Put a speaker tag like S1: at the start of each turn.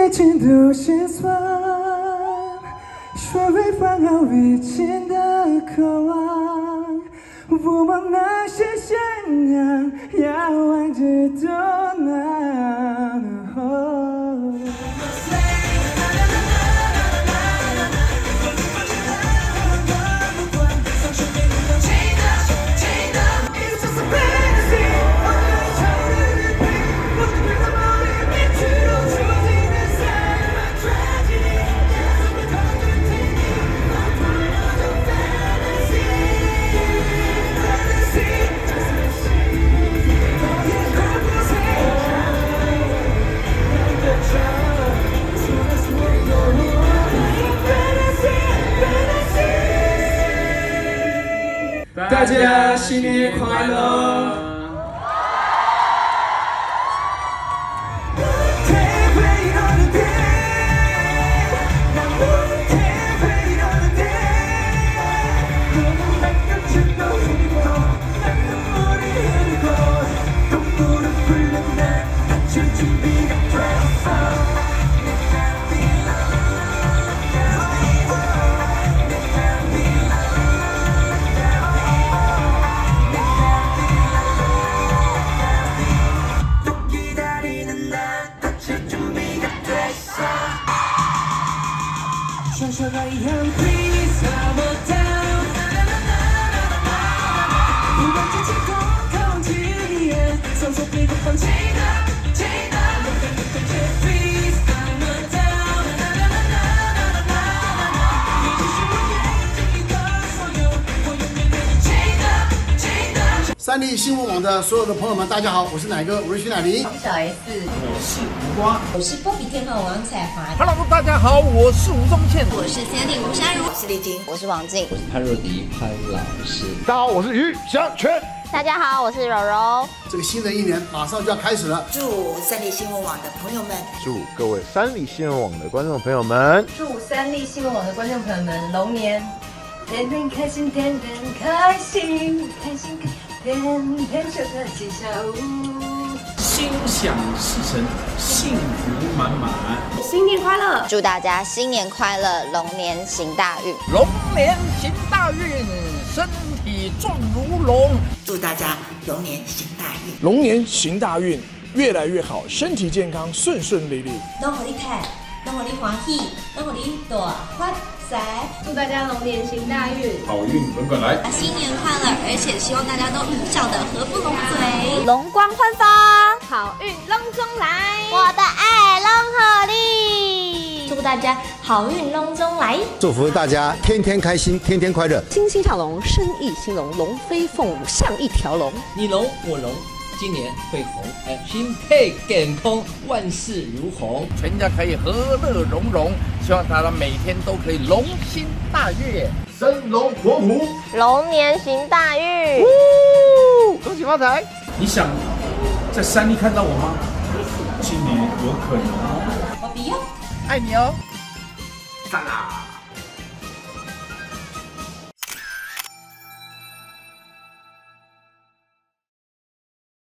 S1: 爱情都心酸，学会放好以前的渴望，我们那些信仰要忘记多难。
S2: 大家新年快乐！像小孩一样 ，Please come on down， 不管激情空气里面，双手背不放弃的，Please come on down， 你就是我眼睛里的所有，我永远对你记得。
S3: 三立新闻网的所有的朋友们，大家好，我是奶哥，我是徐乃麟，
S4: 我是小 S，
S5: 我是胡瓜，
S4: 我是波比天后王彩华。
S6: Hello， 大家好，我是吴宗宪，
S7: 我是Sandy吴珊如，
S4: 我是丽晶，
S7: 我是王静，
S8: 我是潘若迪潘老师。
S6: 大家好，我是于祥全。
S9: 大家好，我是柔柔。
S3: 这个新的一年马上就要开始了，
S4: 祝三立新闻网的朋友们，
S6: 祝各位三立新闻网的观众朋友们，
S10: 祝三立新闻网的观众朋友们龙年天天开心，天天开心，开心天天收个吉祥物，
S2: 心想事成，幸福满满。
S10: 新年快乐！
S7: 祝大家新年快乐，龙年行大运，
S6: 龙年行大运，身体壮如龙。
S4: 祝大家龙年行大运，
S11: 龙年行大运，越来越好，身体健康，顺顺利利。
S12: 拢互你看，拢互你欢喜，拢互你大发财。
S10: 祝大家龙年行大运，
S2: 好运滚滚来！
S7: 新年快乐！而且希望大家都笑得合不拢嘴，
S9: 龙光焕发，
S10: 好运隆中来，
S9: 我的爱龙合力。
S12: 祝大家好运隆中来，
S3: 祝福大家天天开心，天天快乐，
S13: 欣欣向荣，生意兴隆，龙飞凤舞像一条龙。
S8: 你龙我龙，今年会红，心态健康，万事如虹，
S6: 全家可以和乐融融。希望大家每天都可以龙心大悦，生龙活虎，
S9: 龙年行大运，
S6: 恭喜发财！
S2: 你想在山里看到我吗？今年有可能哦。
S12: 我不要，
S6: 爱你哦，
S2: 赞啦！